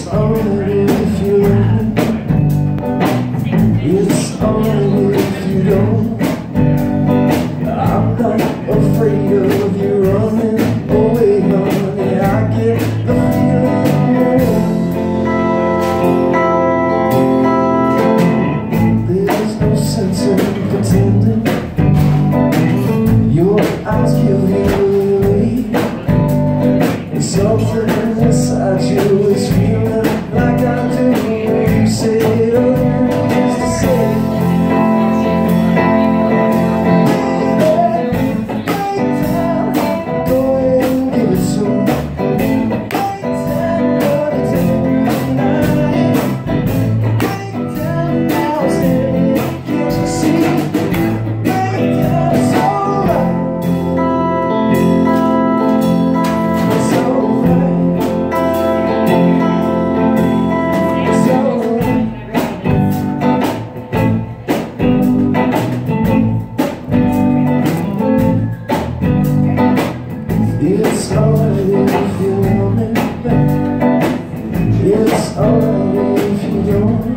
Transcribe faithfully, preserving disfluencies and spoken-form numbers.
alright if you don't. It's alright if you don't. I'm not afraid of you running away, honey. I get the feeling. There's no sense in pretending. Your eyes give you away. And something inside you is feeling like I do. You say all there is to say. It's alright if you want me back. It's alright if you don't.